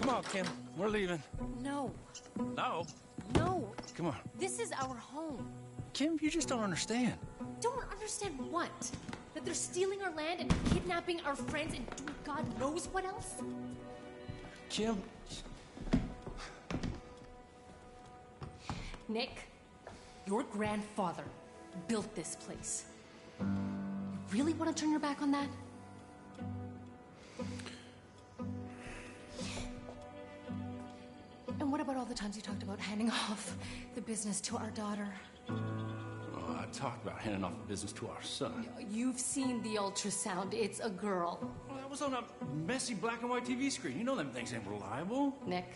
Come on, Kim. We're leaving. No. No? No. Come on. This is our home. Kim, you just don't understand. Don't understand what? That they're stealing our land and kidnapping our friends and doing God knows what else? Kim. Nick, your grandfather built this place. You really want to turn your back on that? And what about all the times you talked about handing off the business to our daughter? Oh, I talked about handing off the business to our son. You've seen the ultrasound. It's a girl. Well, that was on a messy black and white TV screen. You know them things ain't reliable. Nick.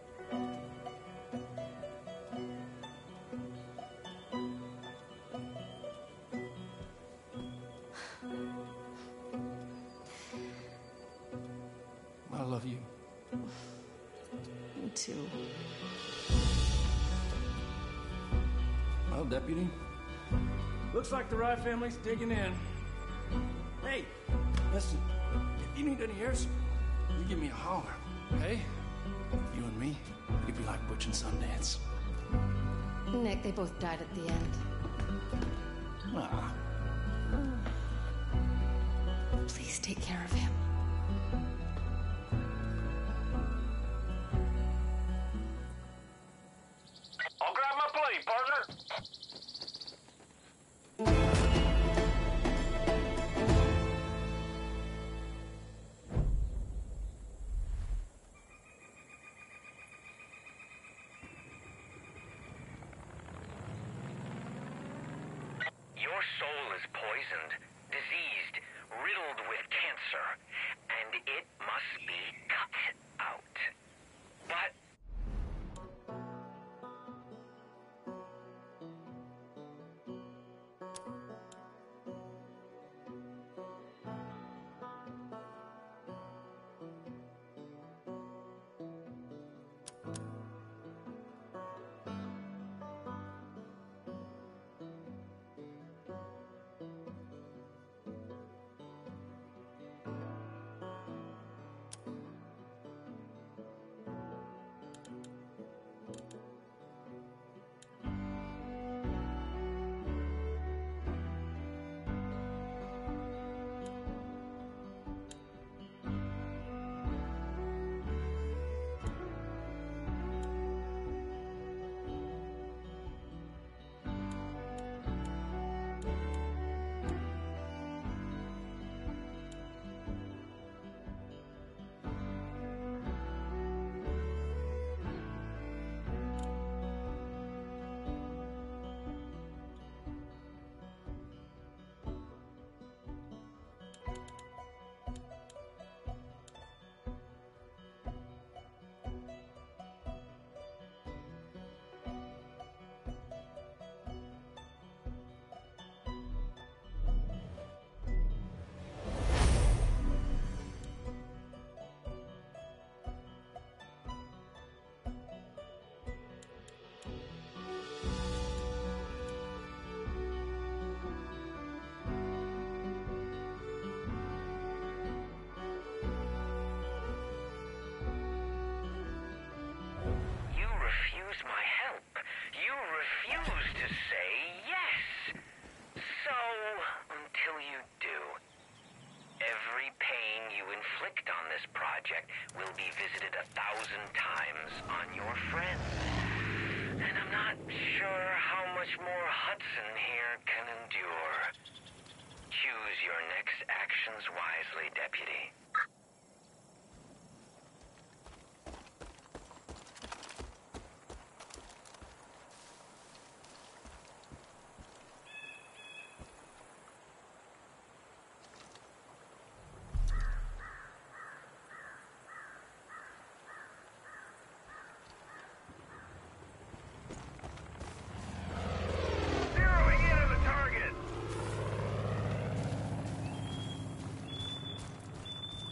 I love you. Me too. Well, Deputy, looks like the Rye family's digging in. Hey, listen, if you need any airs, you give me a holler, okay? You and me, we could be like Butch and Sundance. Nick, they both died at the end. Ah. Please take care of him. I'll grab my plate, partner. Your soul is poisoned, diseased, riddled with cancer, and it must be cut out. But you refuse my help. You refuse to say yes. So, until you do, every pain you inflict on this project will be visited 1,000 times on your friends. And I'm not sure how much more Hudson here can endure. Choose your next actions wisely, Deputy. Zeroing in on the target!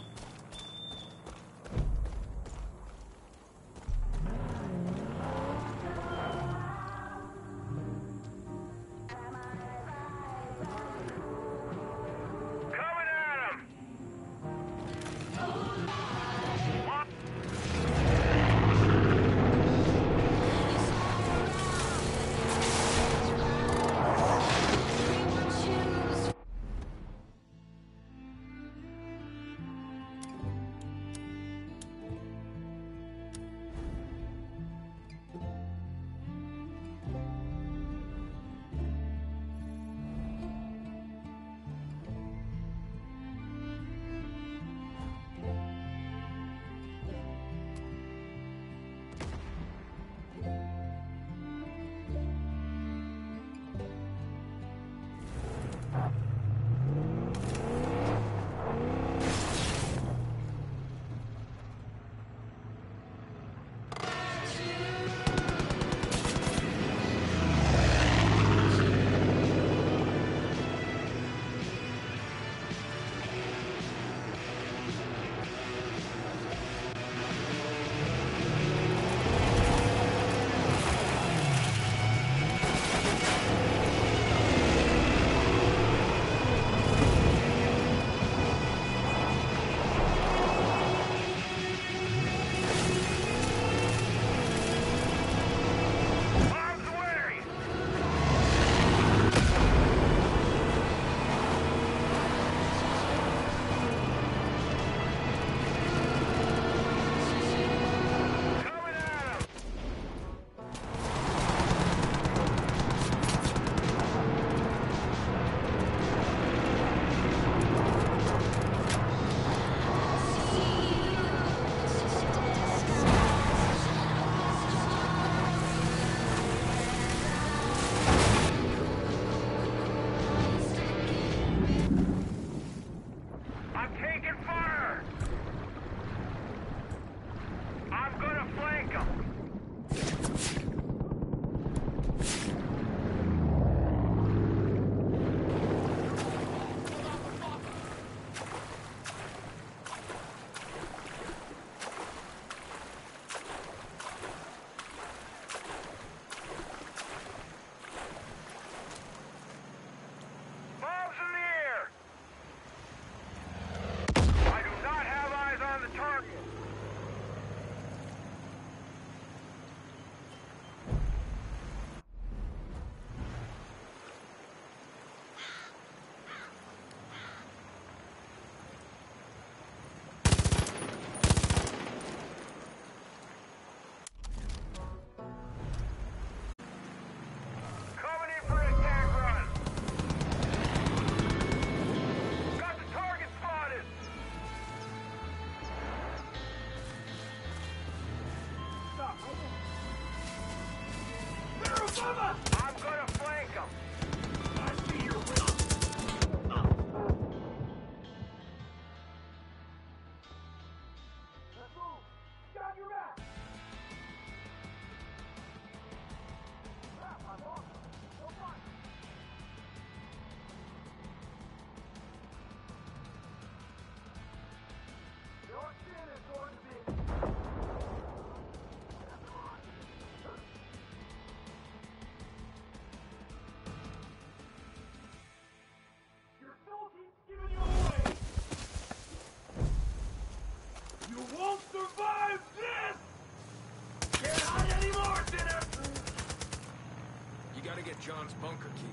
Cover! I'm gonna flank him. I see your will. Let's move. Got your back. Your skin is going to be... Your soul keeps giving you away. You won't survive this! Can't hide anymore, sinner! You gotta get John's bunker key.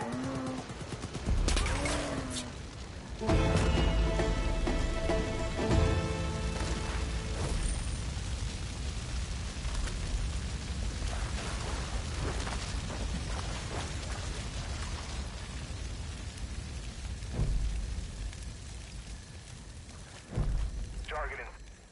Targeting.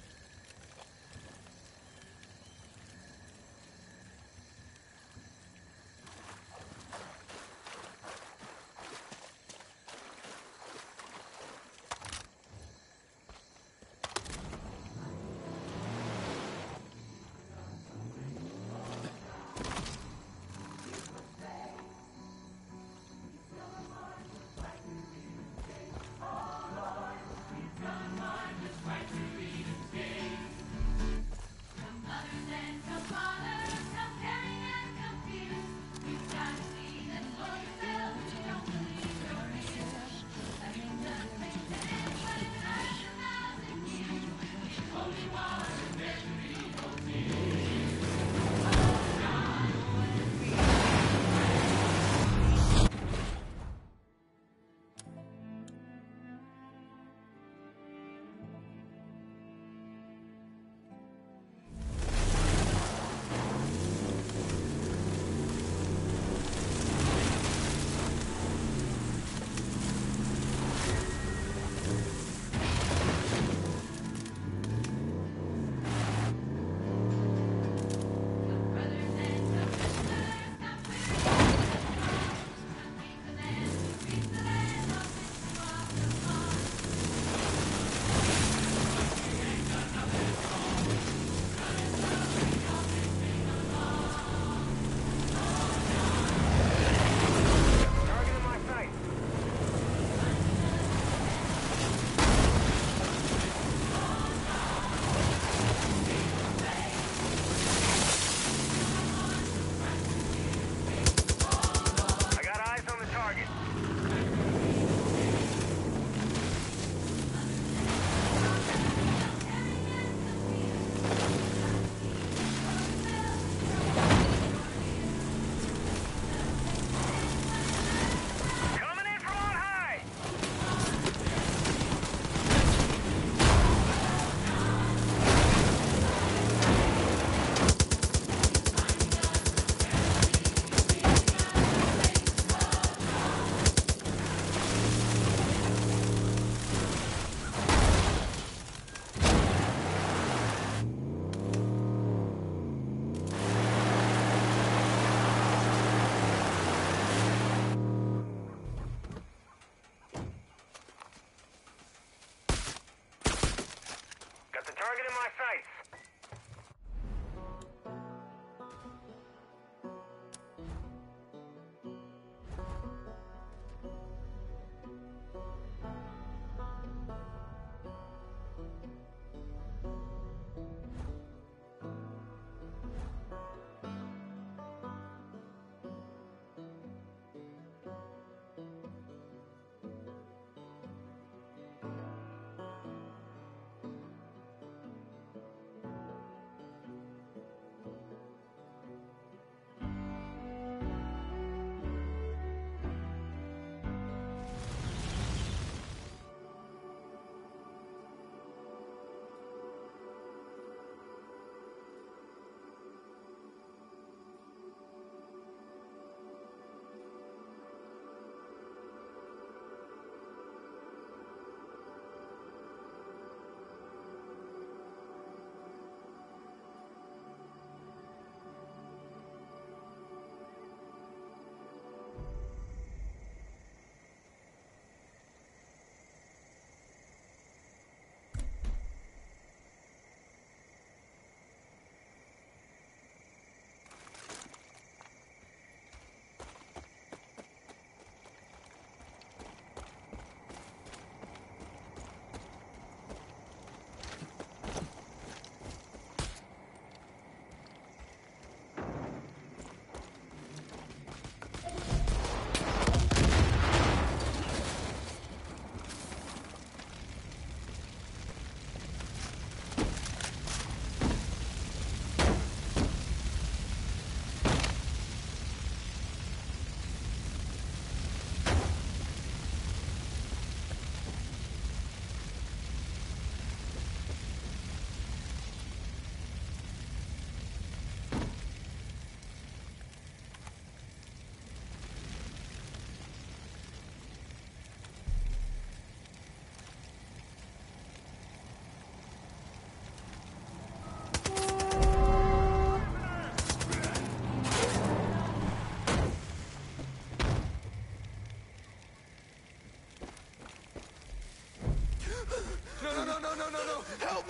Target in my sights.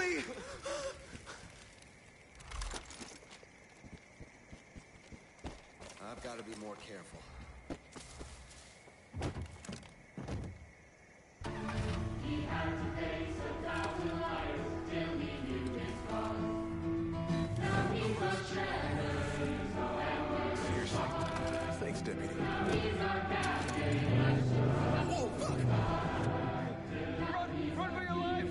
me! I've got to be more careful. Thanks, Deputy. Whoa, fuck! Run for your life!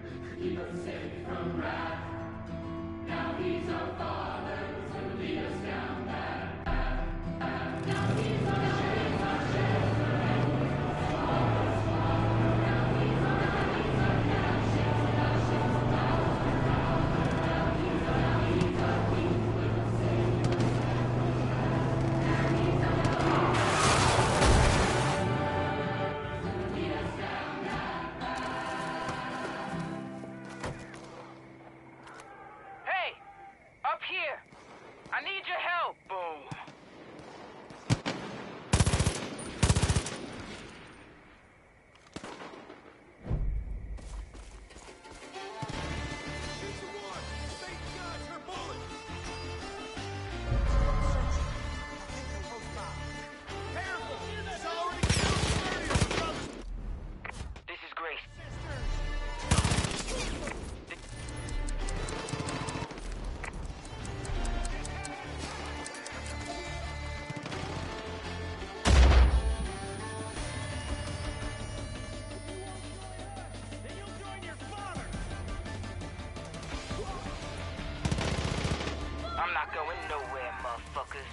Hey! Up here! I need your help! Boom. This is Grace. I'm not going nowhere, motherfuckers.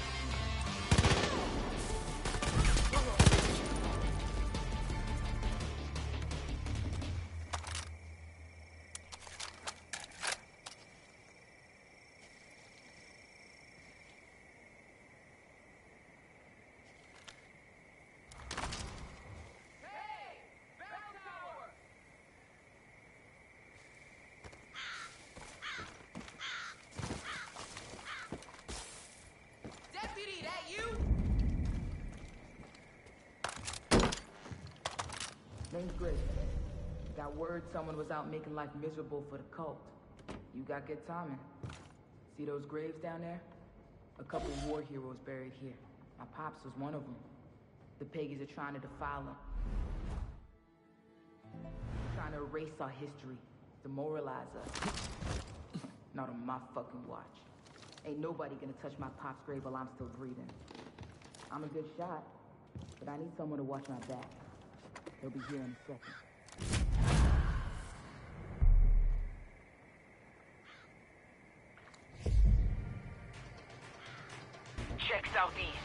Deputy, that you? Name's Grace. Got word someone was out making life miserable for the cult. You got good timing. See those graves down there? A couple war heroes buried here. My pops was one of them. The Peggies are trying to defile them. Trying to erase our history, demoralize us. Not on my fucking watch. Ain't nobody gonna touch my pop's grave while I'm still breathing. I'm a good shot, but I need someone to watch my back. They'll be here in a second. Check southeast.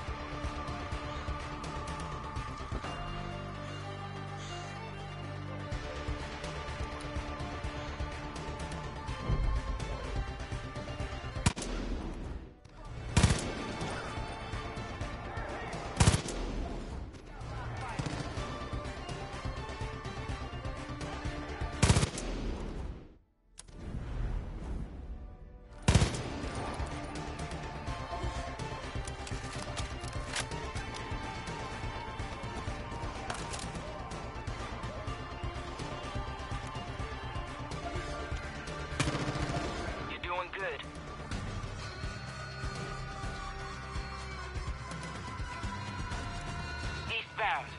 Good. Eastbound.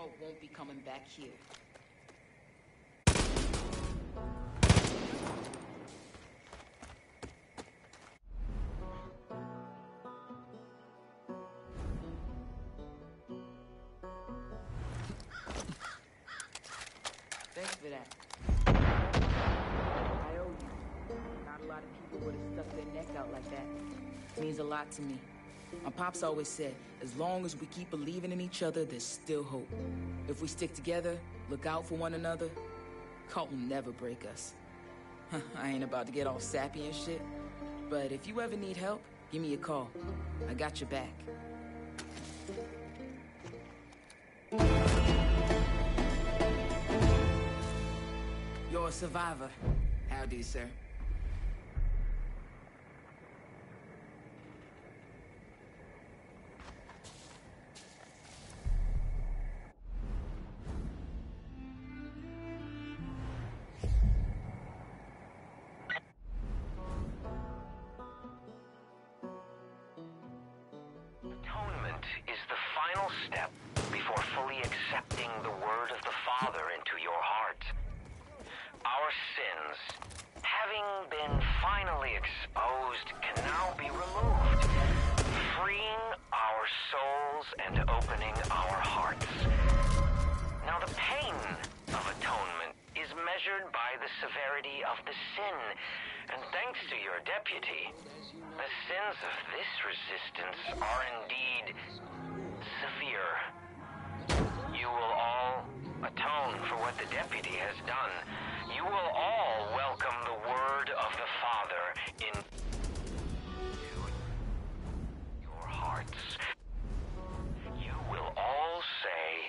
Grandpa won't be coming back here. Thanks for that. I owe you. Not a lot of people would have stuck their neck out like that. It means a lot to me. My pops always said, as long as we keep believing in each other, there's still hope. If we stick together, look out for one another, Cult will never break us. I ain't about to get all sappy and shit, but if you ever need help, give me a call. I got your back. You're a survivor. Howdy, sir. Atonement is the final step before fully accepting the word of the Father into your heart. Our sins, having been finally exposed, can now be removed, freeing our souls and opening our hearts. Now the pain of atonement is measured by the severity of the sin, and thanks to your deputy, the sins of this resistance are indeed severe. You will all atone for what the deputy has done. You will all welcome the word of the Father into your hearts. You will all say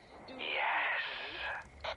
yes.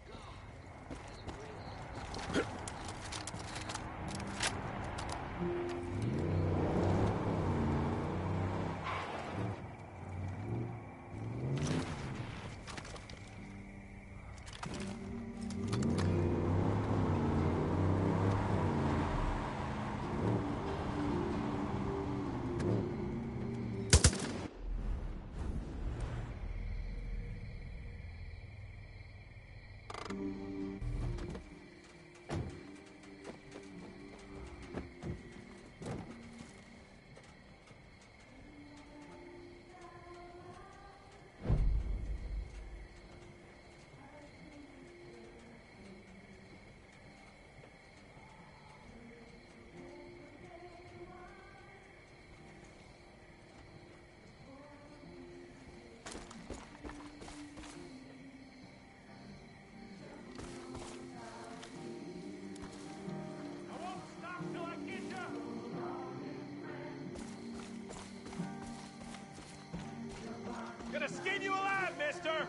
Gonna skin you alive, mister!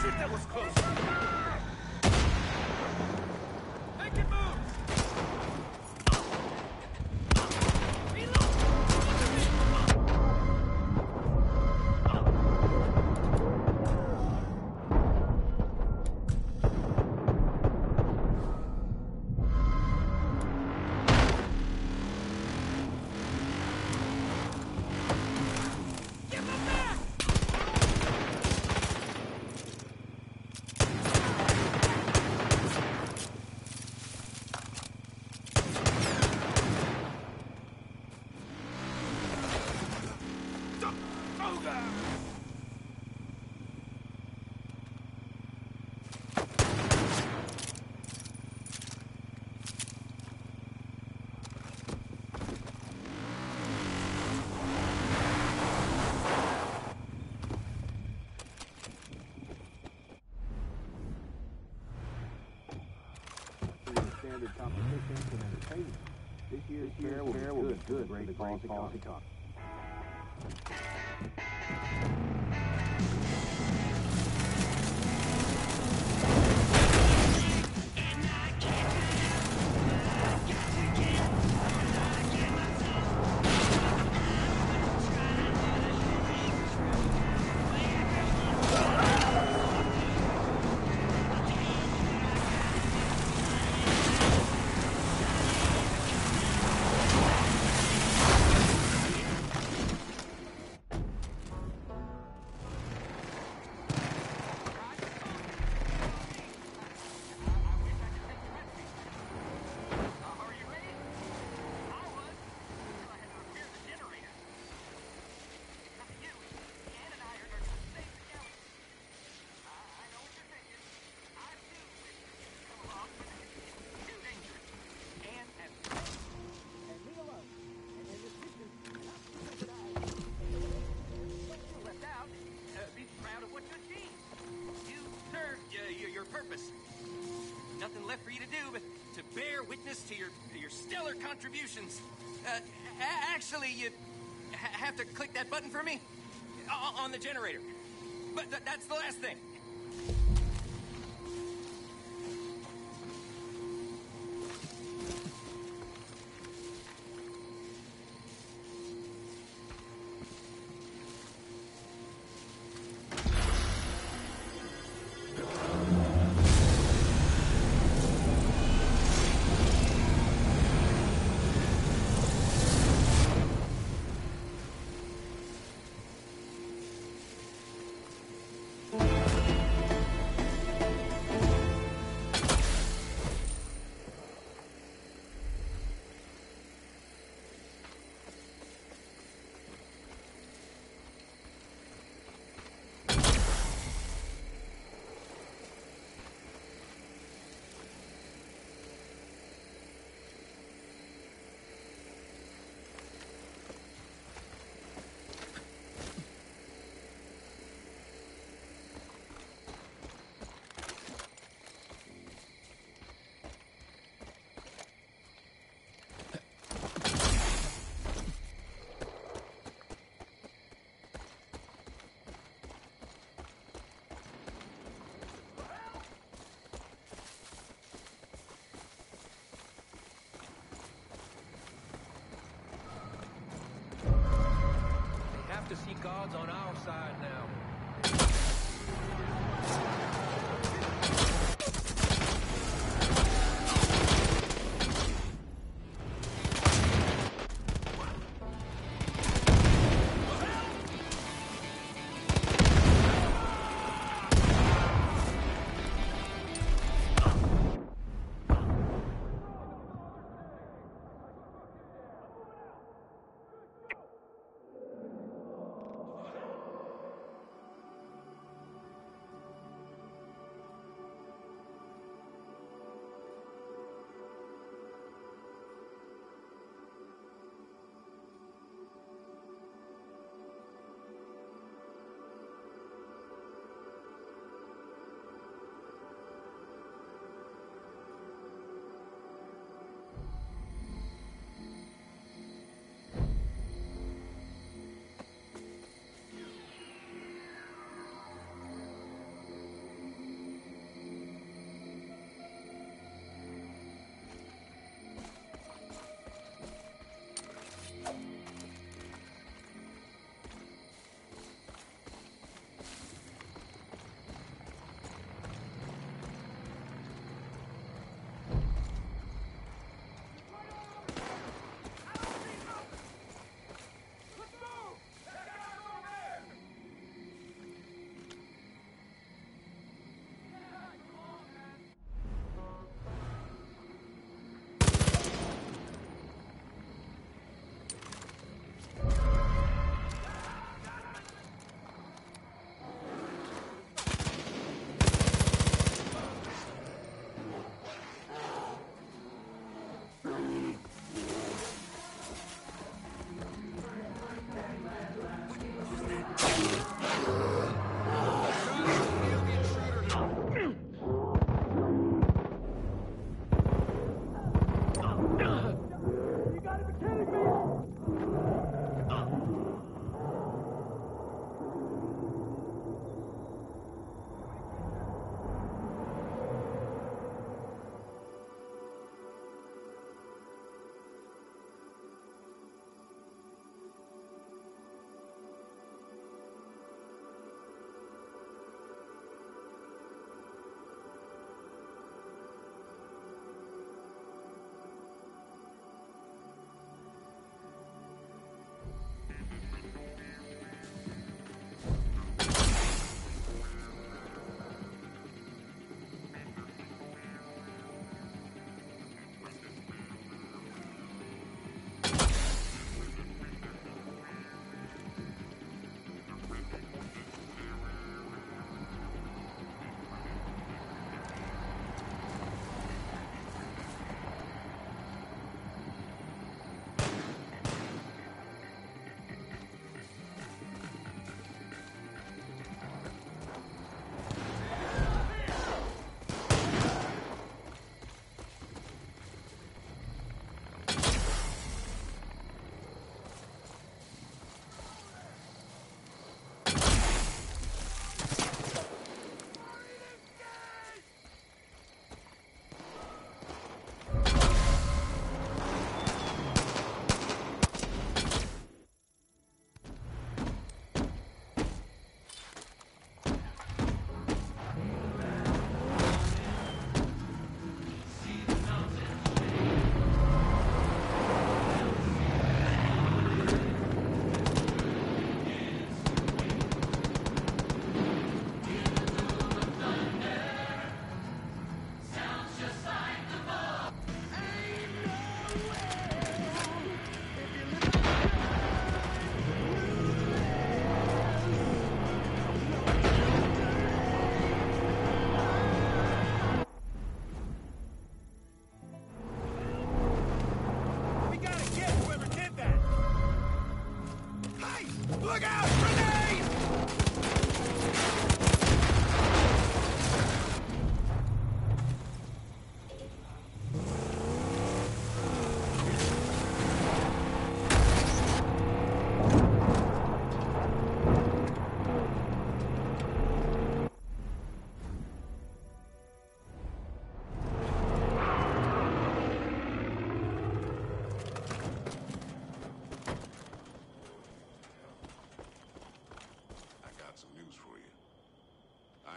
Shit, that was close. Make it move! Standard competitions and entertainment. This year's fair will be good for the Great Falls economy. Nothing left for you to do but to bear witness to your stellar contributions. Actually, you have to click that button for me on the generator. But that's the last thing. To see God's on our side now.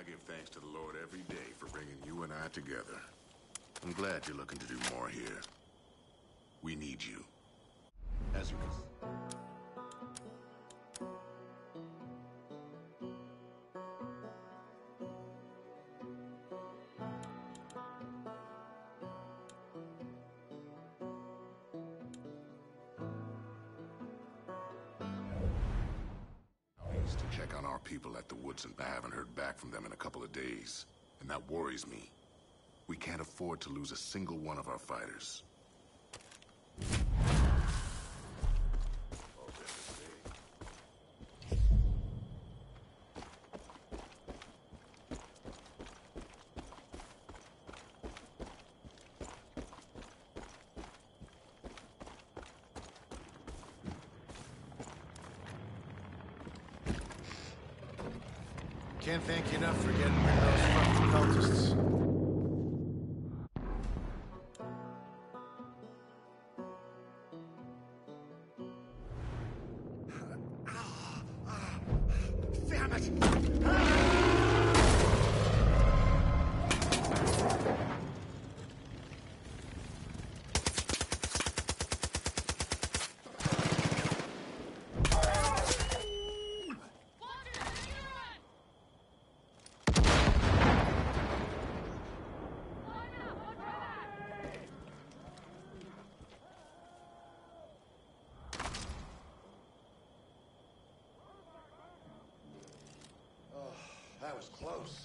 I give thanks to the Lord every day for bringing you and I together. I'm glad you're looking to do more here. We need you. As you wish. To check on our people at the Woodson. I haven't heard back from them in a couple of days, and that worries me. We can't afford to lose a single one of our fighters. Can't thank you enough for getting rid of those fucking cultists. Damn it! That was close.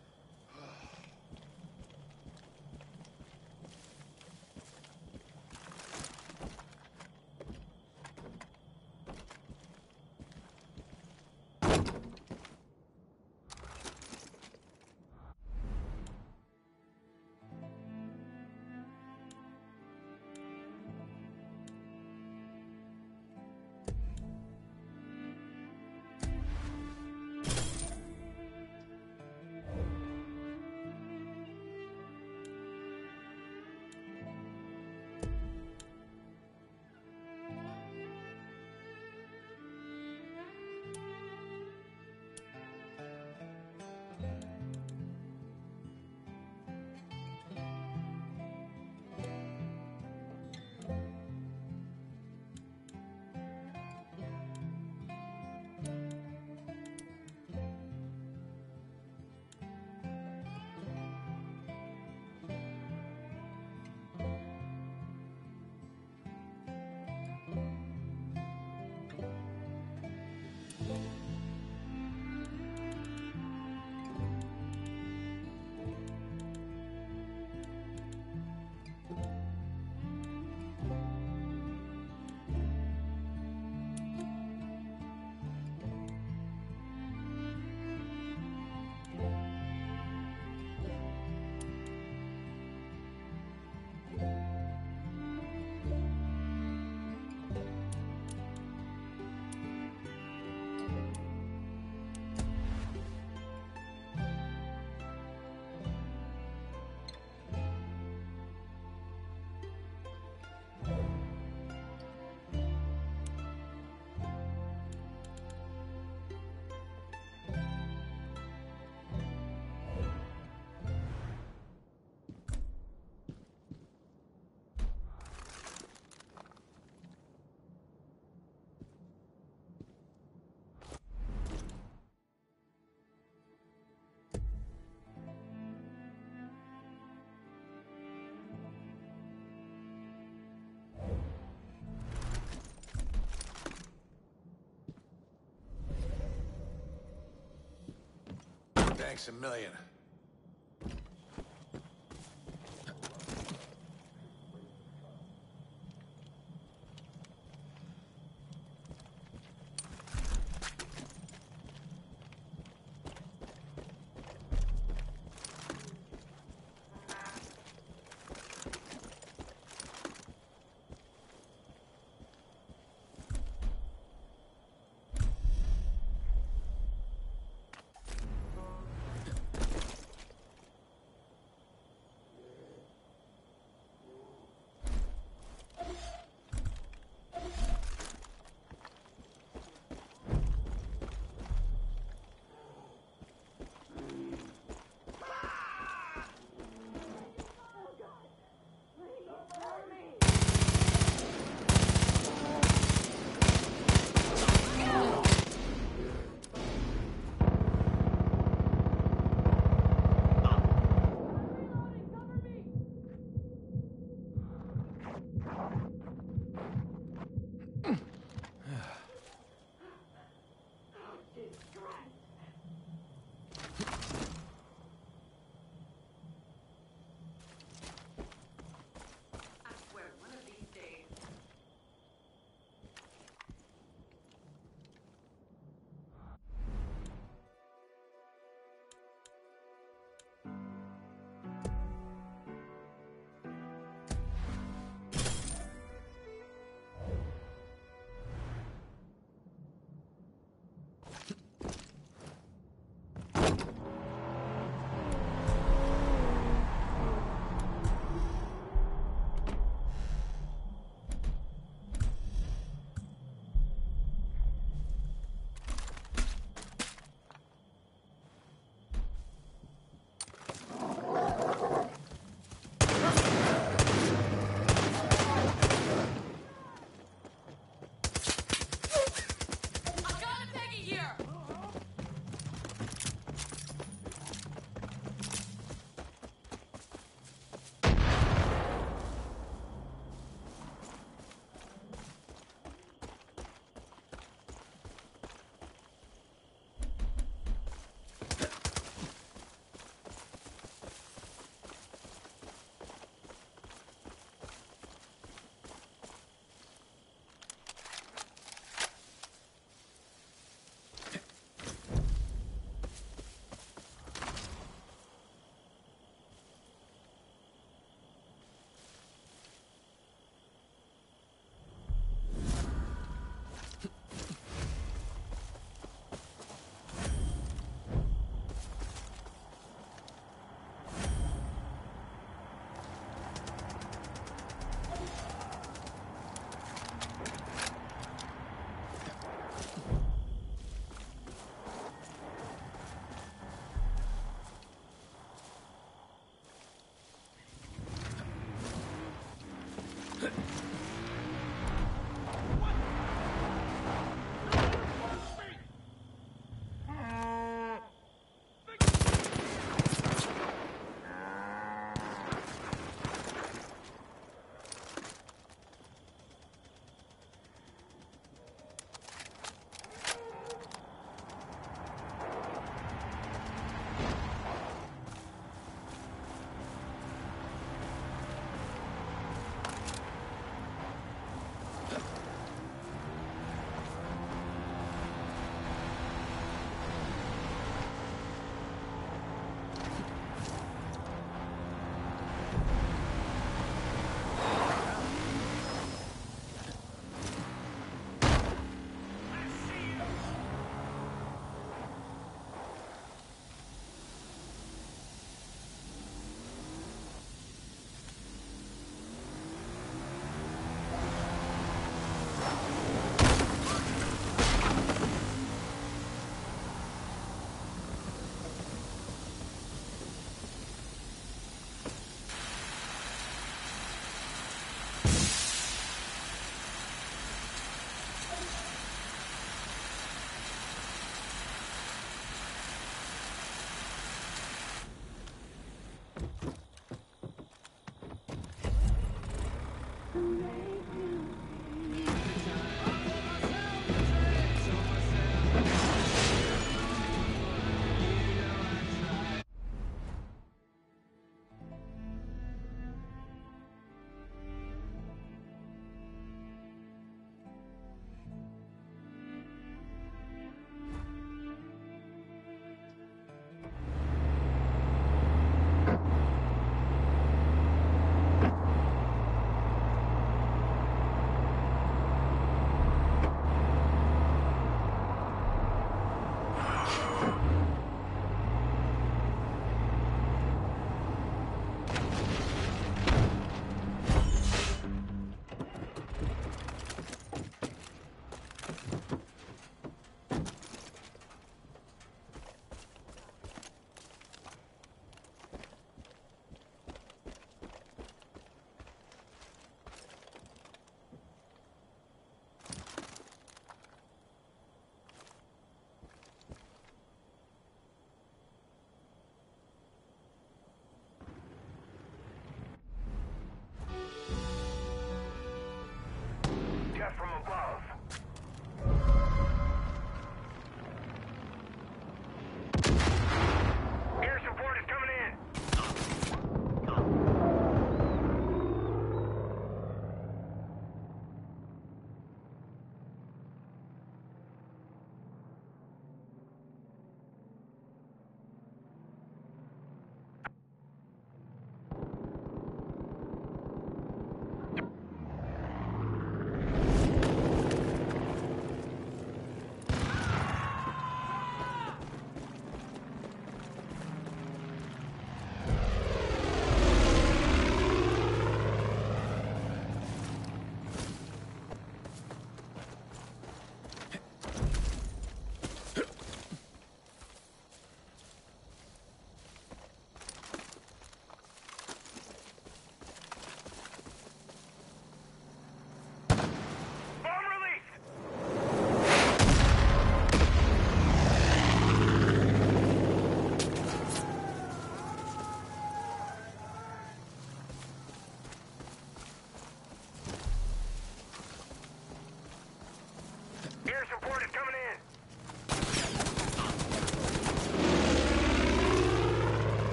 Thanks a million.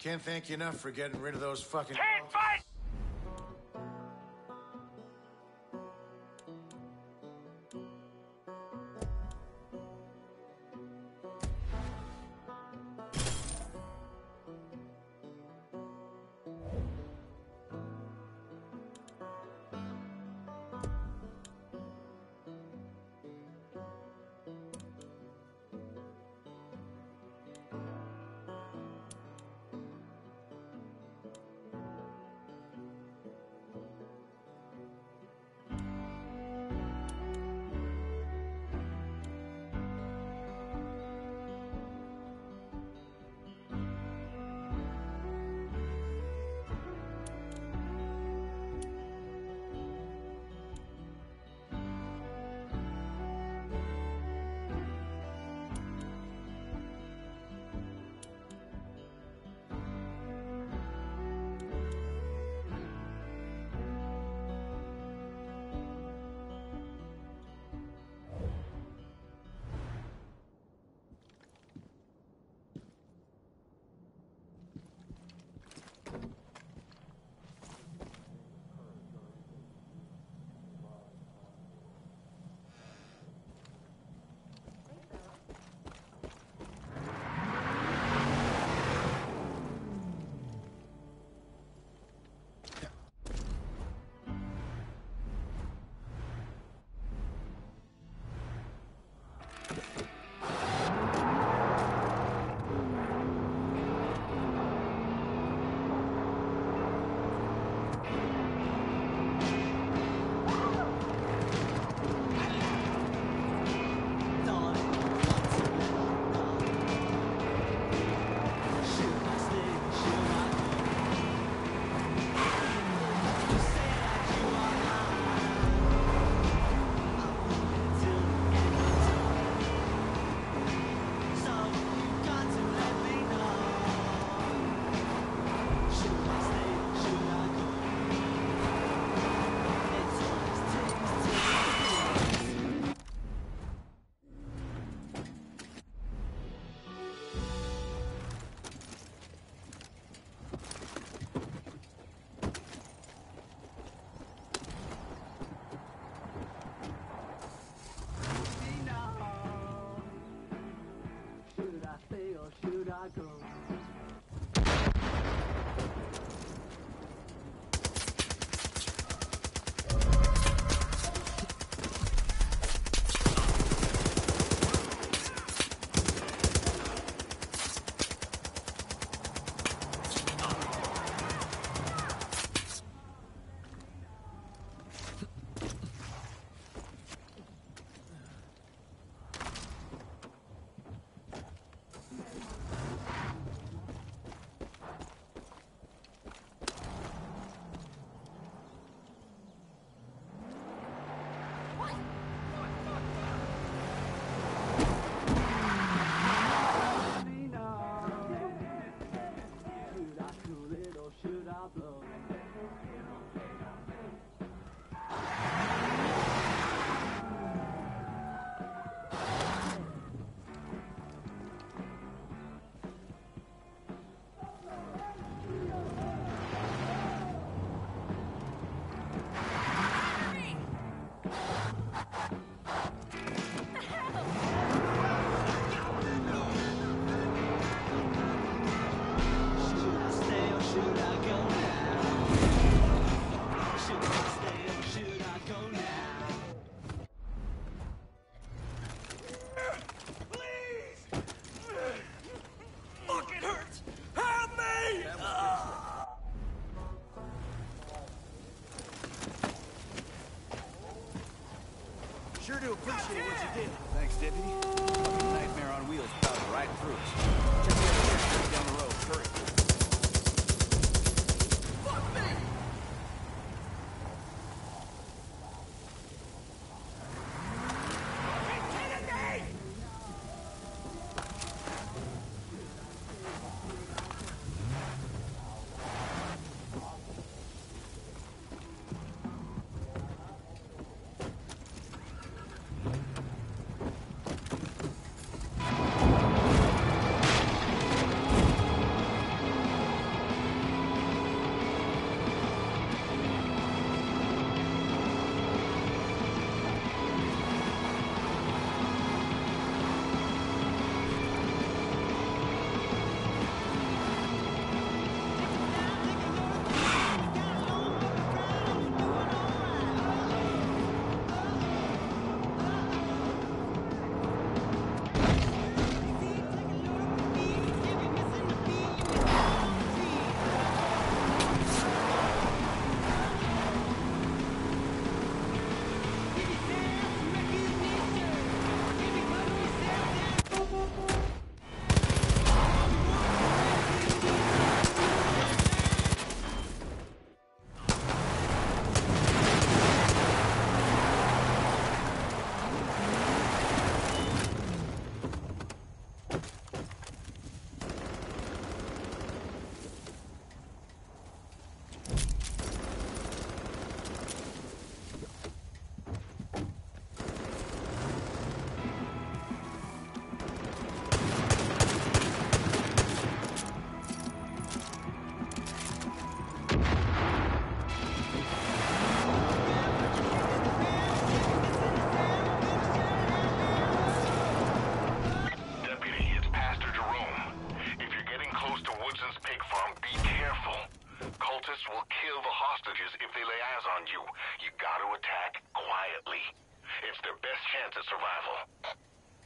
Can't thank you enough for getting rid of those fucking... Can't fight! Sure do appreciate what you did. Thanks, Deputy. Fucking nightmare on wheels plowed right through us. Check the other street down the road. Hurry. Fuck me! on you. You gotta attack quietly. It's their best chance at survival.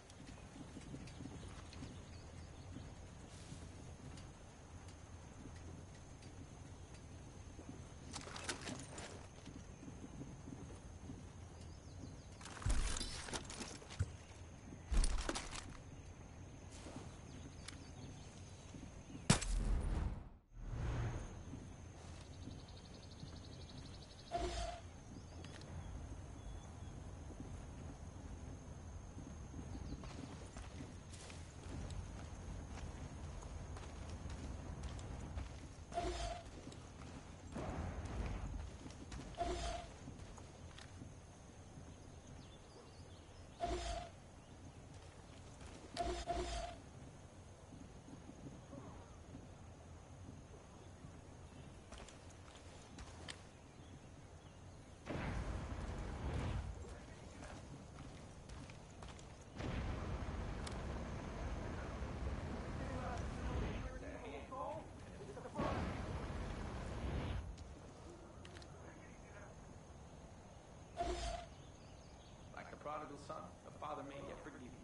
Prodigal son, the father may yet forgive you.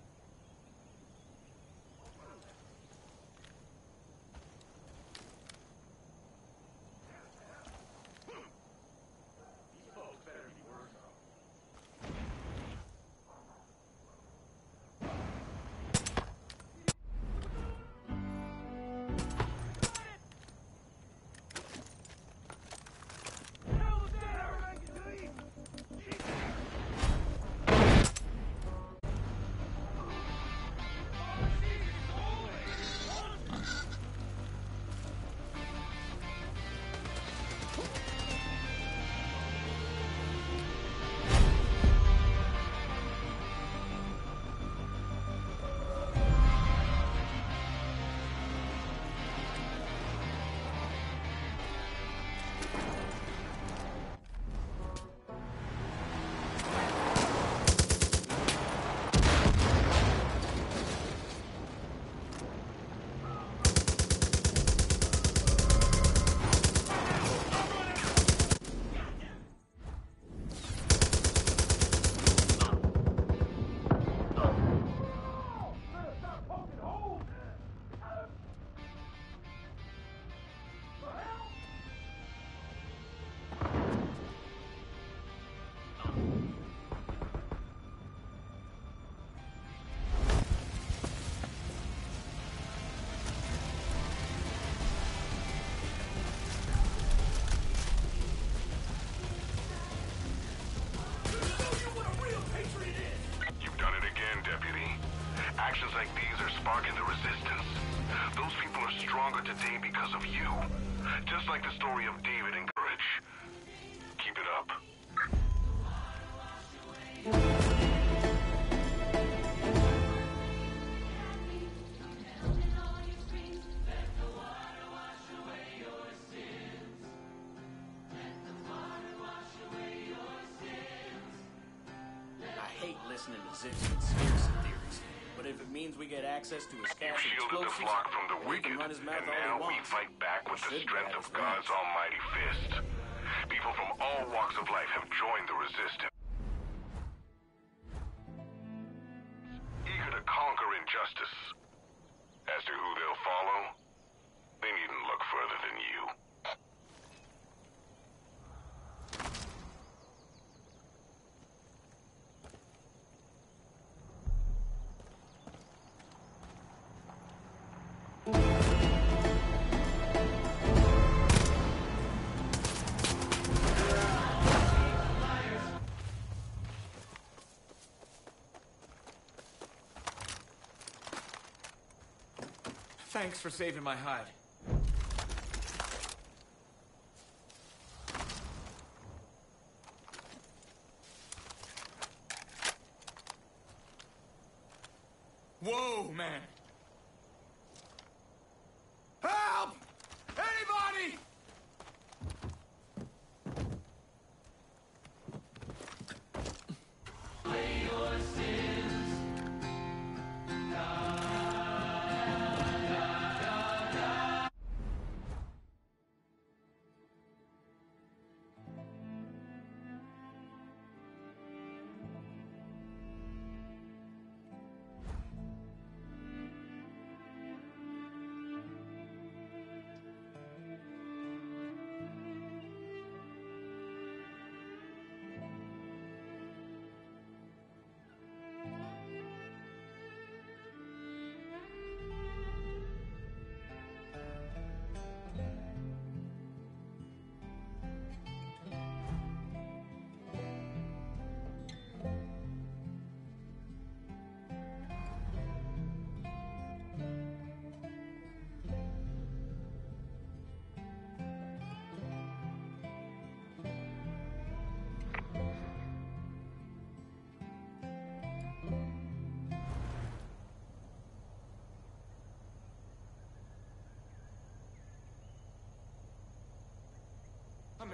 Actions like these are sparking the resistance. Those people are stronger today because of you. Just like the story of David and courage. Keep it up. I hate listening to Zip's conspiracy theories, but if it means we get access to his cache of Shielded the explosives, flock from the he can wicked, run his mouth and all now he we wants. fight back with the Should be strength at of his God's wings. almighty fist. People from all walks of life have joined the resistance. Eager to conquer injustice. As to who they'll follow, they needn't look further than you. Thanks for saving my hide. Whoa, man! Help! Anybody!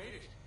finished.